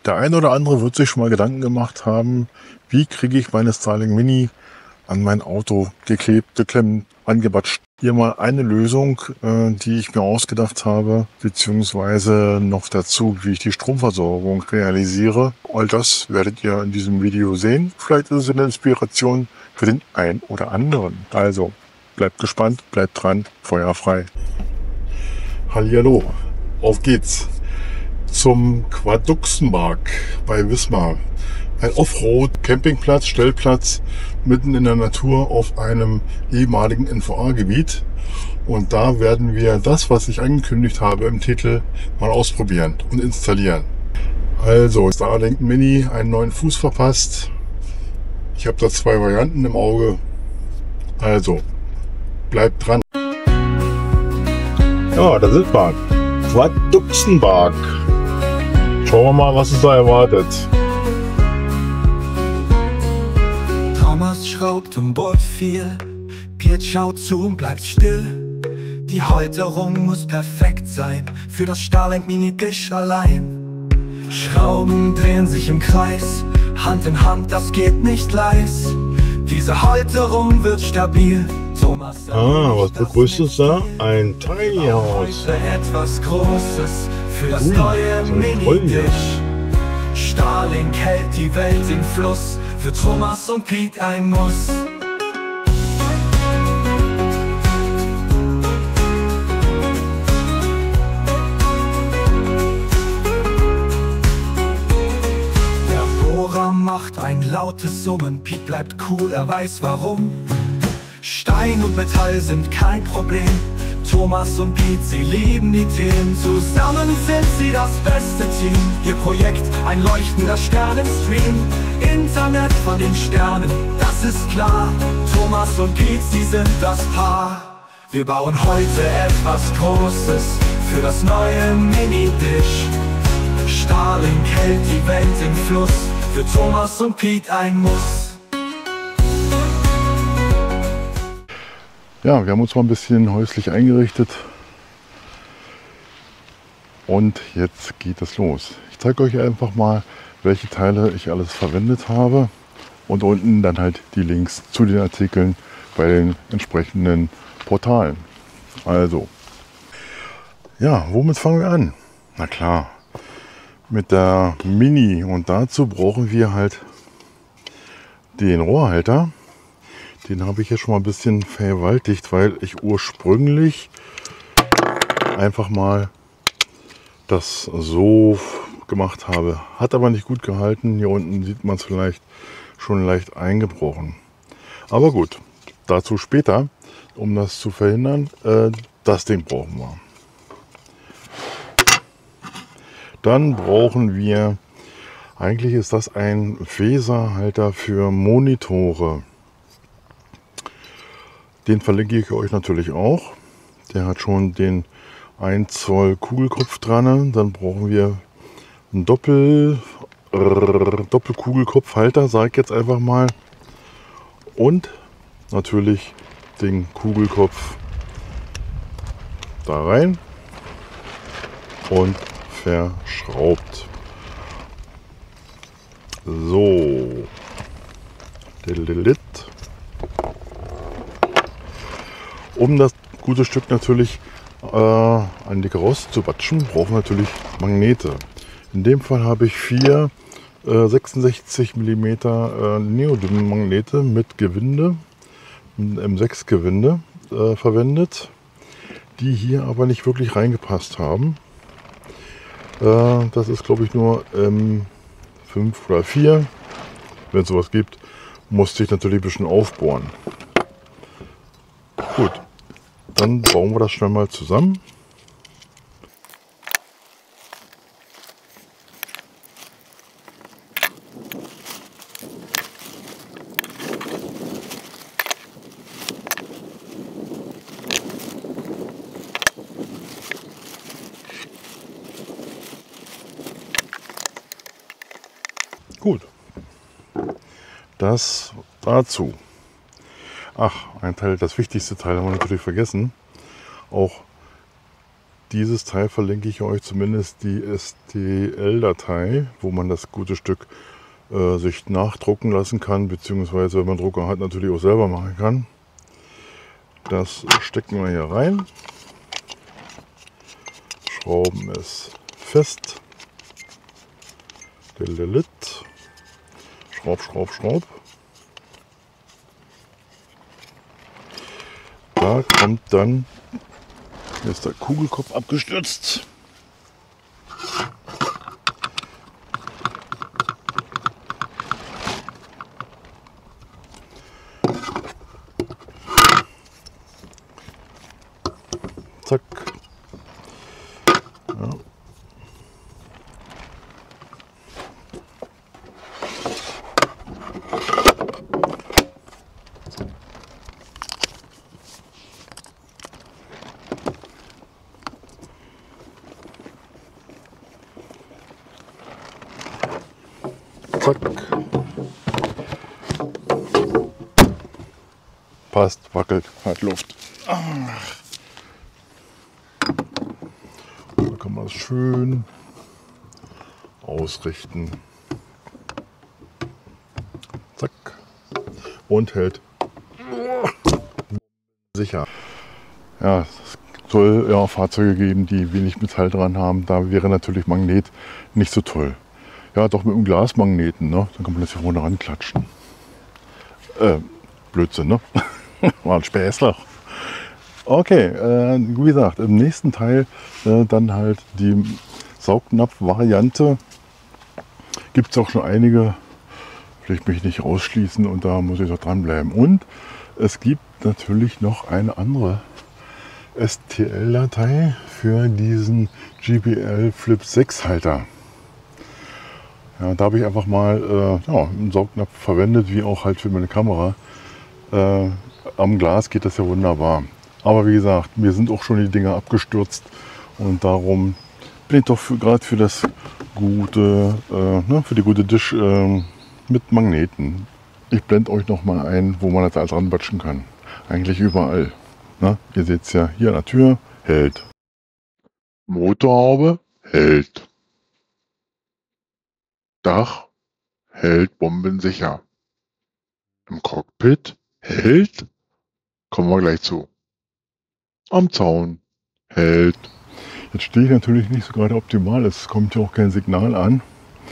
Der eine oder andere wird sich schon mal Gedanken gemacht haben, wie kriege ich meine Starlink Mini an mein Auto geklebt, geklemmt, angebatscht. Hier mal eine Lösung, die ich mir ausgedacht habe, beziehungsweise noch dazu, wie ich die Stromversorgung realisiere. All das werdet ihr in diesem Video sehen. Vielleicht ist es eine Inspiration für den einen oder anderen. Also bleibt gespannt, bleibt dran, Feuer frei. Hallihallo, auf geht's zum Quaduxenmark bei Wismar. Ein Offroad-Campingplatz, Stellplatz mitten in der Natur auf einem ehemaligen NVA-Gebiet. Und da werden wir das, was ich angekündigt habe im Titel, mal ausprobieren und installieren. Also Starlink Mini, einen neuen Fuß verpasst. Ich habe da zwei Varianten im Auge. Also bleibt dran. Ja, da sind wir. Quaduxenmark. Schauen wir mal, was es da erwartet. Thomas schraubt und bohrt viel, Piet schaut zu und bleibt still. Die Halterung muss perfekt sein, für das Starlink Mini Dish allein. Schrauben drehen sich im Kreis, Hand in Hand, das geht nicht leis. Diese Halterung wird stabil. Thomas was begrüßt es da? Ein Tiny House. Etwas Großes für das neue Mini-Dish. Starlink hält die Welt im Fluss, für Thomas und Piet ein Muss. Der Bohrer macht ein lautes Summen, Piet bleibt cool, er weiß warum. Stein und Metall sind kein Problem, Thomas und Piet, sie lieben die Themen. Zusammen sind sie das beste Team. Ihr Projekt, ein leuchtender Sternenstream. Internet von den Sternen, das ist klar. Thomas und Piet, sie sind das Paar. Wir bauen heute etwas Großes für das neue Mini-Dish. Starlink hält die Welt im Fluss, für Thomas und Piet ein Muss. Ja, wir haben uns mal ein bisschen häuslich eingerichtet und jetzt geht es los. Ich zeige euch einfach mal, welche Teile ich alles verwendet habe und unten dann halt die Links zu den Artikeln bei den entsprechenden Portalen. Also, ja, womit fangen wir an? Na klar, mit der Mini, und dazu brauchen wir halt den Rohrhalter. Den habe ich jetzt schon mal ein bisschen vergewaltigt, weil ich ursprünglich einfach mal das so gemacht habe. Hat aber nicht gut gehalten. Hier unten sieht man es vielleicht schon leicht eingebrochen. Aber gut, dazu später, um das zu verhindern. Das Ding brauchen wir. Dann brauchen wir, eigentlich ist das ein Faserhalter für Monitore. Den verlinke ich euch natürlich auch. Der hat schon den 1 Zoll Kugelkopf dran. Dann brauchen wir einen Doppelkugelkopfhalter, sage ich jetzt einfach mal. Und natürlich den Kugelkopf da rein und verschraubt. So. Um das gute Stück natürlich an die Karosse zu batschen, brauchen wir natürlich Magnete. In dem Fall habe ich 4 66 mm Neodym-Magnete mit Gewinde, M6 Gewinde verwendet, die hier aber nicht wirklich reingepasst haben. Das ist, glaube ich, nur M5 oder 4. Wenn es sowas gibt, musste ich natürlich ein bisschen aufbohren. Gut. Dann bauen wir das schnell mal zusammen. Gut. Das dazu. Ach, ein Teil, das wichtigste Teil haben wir natürlich vergessen. Auch dieses Teil verlinke ich euch, zumindest die STL-Datei, wo man das gute Stück sich nachdrucken lassen kann, beziehungsweise wenn man Drucker hat, natürlich auch selber machen kann. Das stecken wir hier rein, schrauben es fest, schraub, schraub, schraub. Da kommt dann, hier ist der Kugelkopf abgestürzt. Zack. Ja. Zack. Passt, wackelt, hat Luft. Da kann man es schön ausrichten. Zack. Und hält. Sicher. Ja, es soll ja auch Fahrzeuge geben, die wenig Metall dran haben. Da wäre natürlich Magnet nicht so toll. Ja, doch mit einem Glasmagneten, ne? Dann kann man das hier vorne ranklatschen. Blödsinn, ne? War ein Späßler. Okay, wie gesagt, im nächsten Teil dann halt die Saugnapf-Variante. Gibt es auch schon einige, vielleicht möchte ich nicht ausschließen und da muss ich doch dranbleiben. Und es gibt natürlich noch eine andere STL-Datei für diesen JBL Flip 6 Halter. Ja, da habe ich einfach mal einen Saugnapf verwendet, wie auch halt für meine Kamera. Am Glas geht das ja wunderbar. Aber wie gesagt, mir sind auch schon die Dinger abgestürzt und darum bin ich doch gerade für das gute, für die gute Dish mit Magneten. Ich blende euch noch mal ein, wo man das alles ranbatschen kann. Eigentlich überall. Na, ihr seht es ja hier an der Tür, hält. Motorhaube, hält. Dach, hält bombensicher. Im Cockpit, hält. Kommen wir gleich zu. Am Zaun, hält. Jetzt stehe ich natürlich nicht so gerade optimal, es kommt ja auch kein Signal an.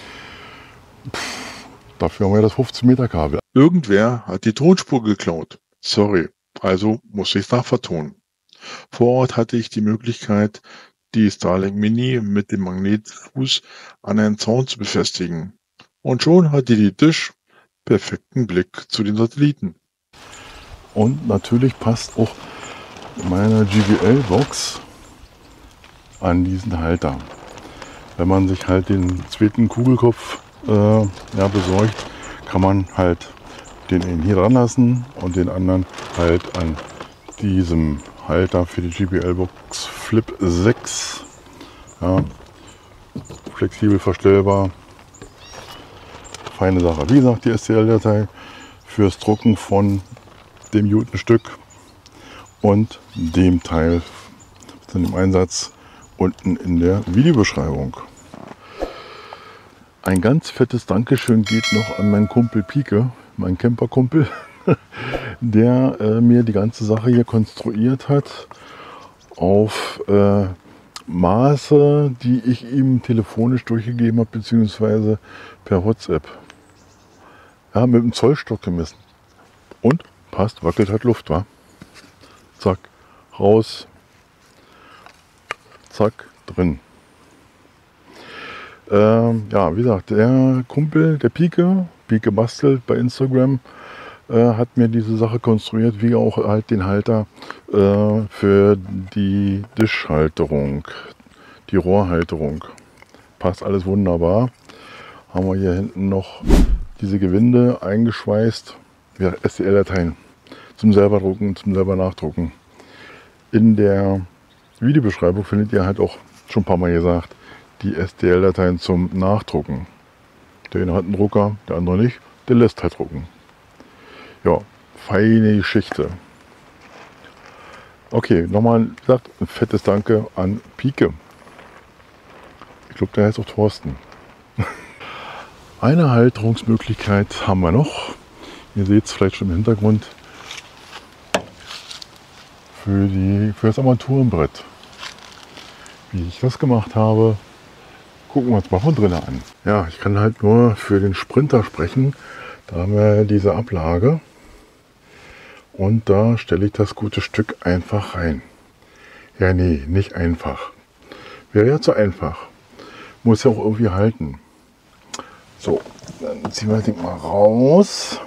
Dafür haben wir das 15 Meter Kabel. Irgendwer hat die Tonspur geklaut. Sorry, also muss ich es nachvertonen. Vor Ort hatte ich die Möglichkeit, die Starlink Mini mit dem Magnetfuß an einen Zaun zu befestigen. Und schon hatte die Dish perfekten Blick zu den Satelliten. Und natürlich passt auch meine JBL-Box an diesen Halter. Wenn man sich halt den zweiten Kugelkopf besorgt, kann man halt den hier dran lassen und den anderen halt an diesem Halter für die JBL-Box Flip 6. Ja, flexibel verstellbar. Feine Sache. Wie gesagt, die STL-Datei fürs Drucken von dem guten Stück und dem Teil zu dem Einsatz unten in der Videobeschreibung. Ein ganz fettes Dankeschön geht noch an meinen Kumpel Pike, meinen Camperkumpel, der mir die ganze Sache hier konstruiert hat auf Maße, die ich ihm telefonisch durchgegeben habe, beziehungsweise per WhatsApp. Ja, mit dem Zollstock gemessen. Und passt, wackelt, hat Luft, wa? Zack, raus, zack, drin. Ja, wie gesagt, der Kumpel, der Pike bastelt bei Instagram, hat mir diese Sache konstruiert, wie auch halt den Halter für die Dish-Halterung, die Rohrhalterung. Passt alles wunderbar. Haben wir hier hinten noch diese Gewinde eingeschweißt. Ja, STL-Dateien zum selber drucken, zum selber nachdrucken. In der Videobeschreibung findet ihr halt auch, schon ein paar Mal gesagt, die STL-Dateien zum Nachdrucken. Der eine hat einen Drucker, der andere nicht, der lässt halt drucken. Ja, feine Geschichte. Okay, nochmal wie gesagt, ein fettes Danke an Pike. Ich glaube, der heißt auch Thorsten. Eine Halterungsmöglichkeit haben wir noch. Ihr seht es vielleicht schon im Hintergrund. Für das Armaturenbrett. Wie ich das gemacht habe, gucken wir uns mal von drinnen an. Ja, ich kann halt nur für den Sprinter sprechen. Da haben wir diese Ablage. Und da stelle ich das gute Stück einfach rein. Ja, nee, nicht einfach. Wäre ja zu einfach. Muss ja auch irgendwie halten. So, dann ziehen wir das Ding mal raus.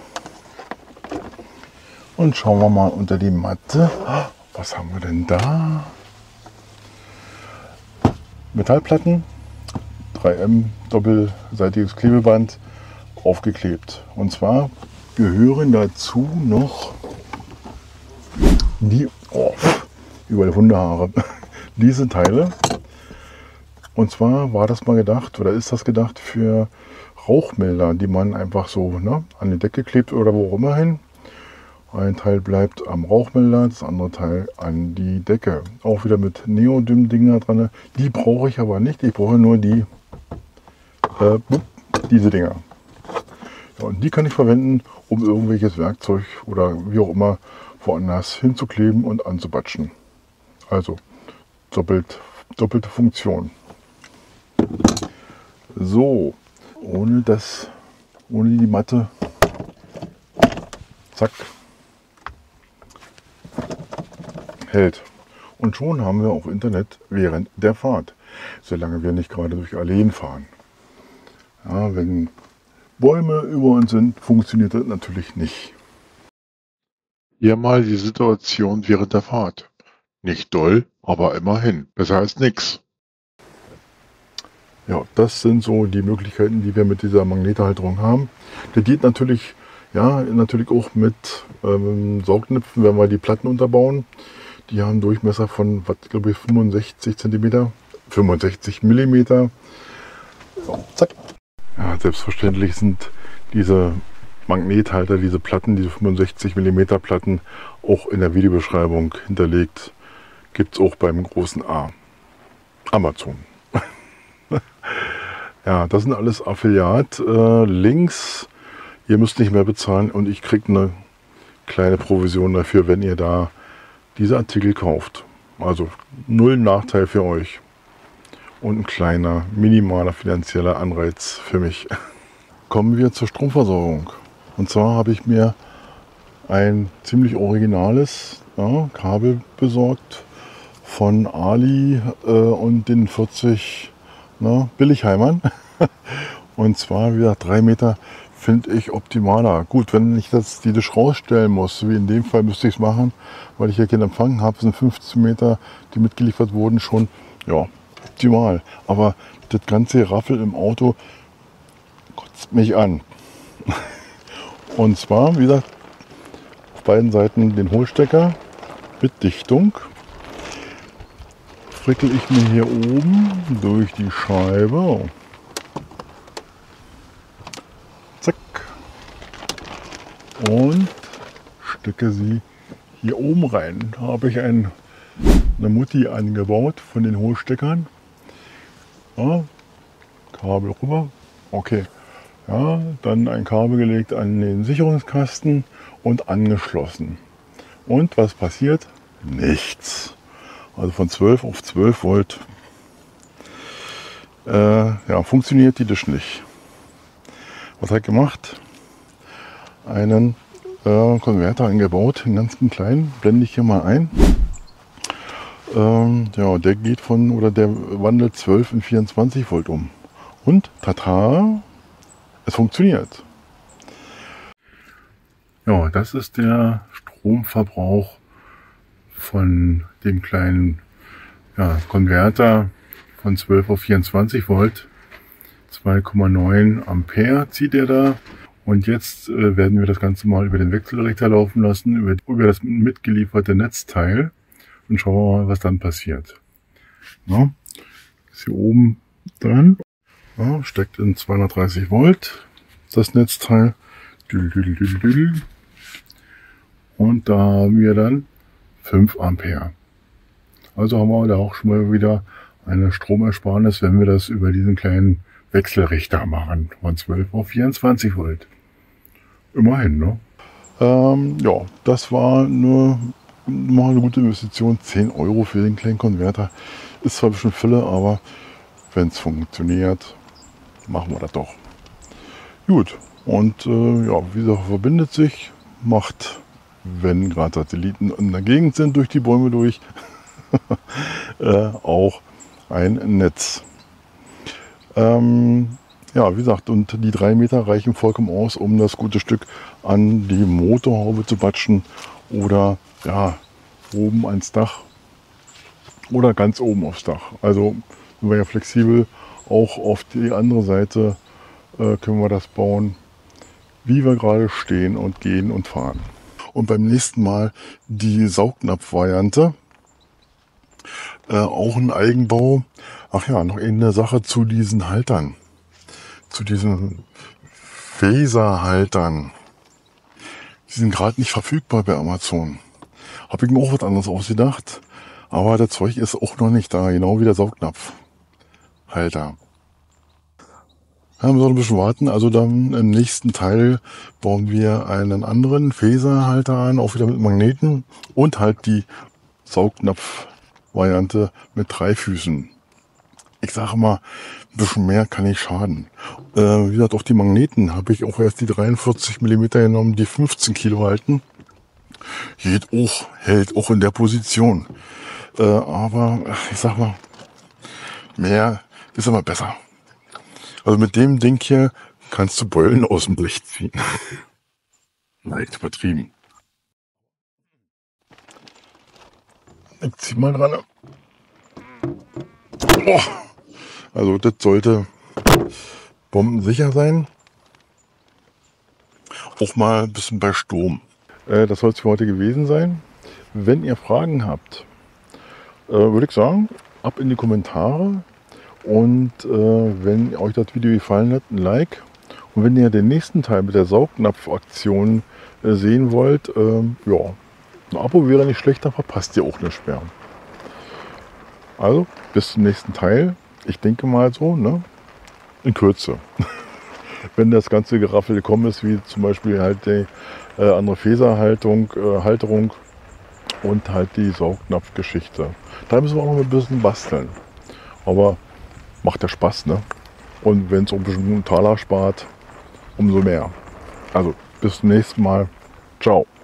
Und schauen wir mal unter die Matte. Was haben wir denn da? Metallplatten, 3M, doppelseitiges Klebeband, aufgeklebt. Und zwar gehören dazu noch die, überall Hundehaare, diese Teile. Und zwar war das mal gedacht, oder ist das gedacht für Rauchmelder, die man einfach so an die Decke klebt oder wo auch immer hin. Ein Teil bleibt am Rauchmelder, das andere Teil an die Decke. Auch wieder mit Neodym-Dinger dran. Die brauche ich aber nicht, ich brauche nur die diese Dinger. Ja, und die kann ich verwenden, um irgendwelches Werkzeug oder wie auch immer woanders hinzukleben und anzubatschen. Also doppelte Funktion. So, ohne die Matte, zack, hält. Und schon haben wir auch Internet während der Fahrt, solange wir nicht gerade durch Alleen fahren. Ja, wenn Bäume über uns sind, funktioniert das natürlich nicht. Hier mal die Situation während der Fahrt. Nicht doll, aber immerhin. Besser als nichts. Ja, das sind so die Möglichkeiten, die wir mit dieser Magnethalterung haben. Der geht natürlich, natürlich auch mit Saugnäpfen, wenn wir die Platten unterbauen. Die haben einen Durchmesser von, glaube ich, 65 cm, 65 mm. So, zack. Ja, selbstverständlich sind diese Magnethalter, diese Platten, diese 65 mm Platten, auch in der Videobeschreibung hinterlegt. Gibt es auch beim großen A. Amazon. Ja, das sind alles Affiliate-Links. Ihr müsst nicht mehr bezahlen und ich kriege eine kleine Provision dafür, wenn ihr da diese Artikel kauft. Also null Nachteil für euch. Und ein kleiner, minimaler finanzieller Anreiz für mich. Kommen wir zur Stromversorgung. Und zwar habe ich mir ein ziemlich originales Kabel besorgt von Ali und den 40 Billigheimern. Und zwar wieder 3 Meter finde ich optimaler. Gut, wenn ich die Dish rausstellen muss, wie in dem Fall müsste ich es machen, weil ich hier keinen Empfang habe, sind 15 Meter, die mitgeliefert wurden, schon optimal. Aber das ganze Raffel im Auto kotzt mich an. Und zwar, wie gesagt, auf beiden Seiten den Hohlstecker mit Dichtung. Frickel ich mir hier oben durch die Scheibe. Zack. Und stecke sie hier oben rein. Da habe ich eine Mutti angebaut von den Hohlsteckern. Ja, Kabel rüber. Okay. Ja, dann ein Kabel gelegt an den Sicherungskasten und angeschlossen. Und was passiert? Nichts. Also von 12 auf 12 Volt funktioniert die Dish nicht. Was habe ich gemacht? Einen Konverter eingebaut, einen ganz kleinen, blende ich hier mal ein. Der geht der wandelt 12 in 24 Volt um. Und tata, es funktioniert. Ja, das ist der Stromverbrauch von dem kleinen Konverter von 12 auf 24 Volt. 2,9 Ampere zieht er da. Und jetzt werden wir das Ganze mal über den Wechselrichter laufen lassen, über das mitgelieferte Netzteil. Und schauen wir mal, was dann passiert. Ja, ist hier oben dran. Ja, steckt in 230 Volt das Netzteil. Und da haben wir dann 5 Ampere. Also haben wir da auch schon mal wieder eine Stromersparnis, wenn wir das über diesen kleinen Wechselrichter machen, von 12 auf 24 Volt. Immerhin, ne? Ja, das war nur mal eine gute Investition. 10 Euro für den kleinen Konverter. Ist zwar ein bisschen Fülle, aber wenn es funktioniert, machen wir das doch. Gut, und ja, wie gesagt, verbindet sich, macht, wenn gerade Satelliten in der Gegend sind, durch die Bäume durch, auch ein Netz. Ja, wie gesagt, und die 3 Meter reichen vollkommen aus, um das gute Stück an die Motorhaube zu batschen oder ja, oben ans Dach oder ganz oben aufs Dach. Also sind wir ja flexibel, auch auf die andere Seite können wir das bauen, wie wir gerade stehen und gehen und fahren. Und beim nächsten Mal die Saugnapf-Variante. Auch ein Eigenbau. Ach ja, noch eine Sache zu diesen Haltern. Zu diesen Faserhaltern. Die sind gerade nicht verfügbar bei Amazon. Habe ich mir auch was anderes ausgedacht. Aber das Zeug ist auch noch nicht da. Genau wie der Saugnapfhalter. Ja, wir müssen noch ein bisschen warten. Also dann im nächsten Teil bauen wir einen anderen Faserhalter ein. Auch wieder mit Magneten. Und halt die Saugnapf-Variante mit 3 Füßen. Ich sage mal, ein bisschen mehr kann nicht schaden. Wie gesagt, auch die Magneten habe ich auch erst die 43 mm genommen, die 15 Kilo halten. Geht auch, hält auch in der Position. Aber ich sag mal, mehr ist immer besser. Also mit dem Ding hier kannst du Beulen aus dem Blech ziehen. Leicht übertrieben. Ich zieh mal dran. Oh. Also das sollte bombensicher sein. Auch mal ein bisschen bei Sturm. Das soll es für heute gewesen sein. Wenn ihr Fragen habt, würde ich sagen, ab in die Kommentare. Und wenn euch das Video gefallen hat, ein Like. Und wenn ihr den nächsten Teil mit der Saugnapf-Aktion sehen wollt, ja, ein Abo wäre nicht schlecht, dann verpasst ihr auch nichts mehr. Also, bis zum nächsten Teil. Ich denke mal so, ne? In Kürze. Wenn das ganze Geraffel gekommen ist, wie zum Beispiel halt die andere Faserhalterung und halt die Saugnapfgeschichte. Da müssen wir auch noch ein bisschen basteln. Aber macht ja Spaß, ne? Und wenn es ein bisschen Taler spart, umso mehr. Also bis zum nächsten Mal. Ciao.